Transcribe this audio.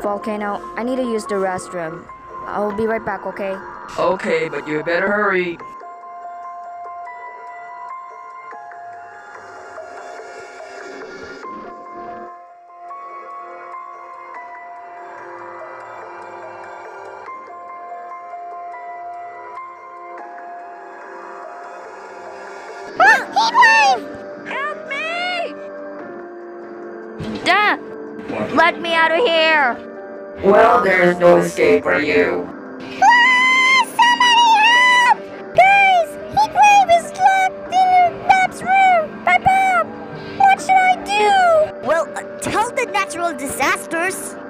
Volcano, I need to use the restroom. I'll be right back, okay? Okay, but you better hurry. Help me! Duh! Let me out of here! Well, there's no escape for you. Somebody help! Guys, Heatwave is locked in Bob's room by Bob! What should I do? Well, tell the natural disasters.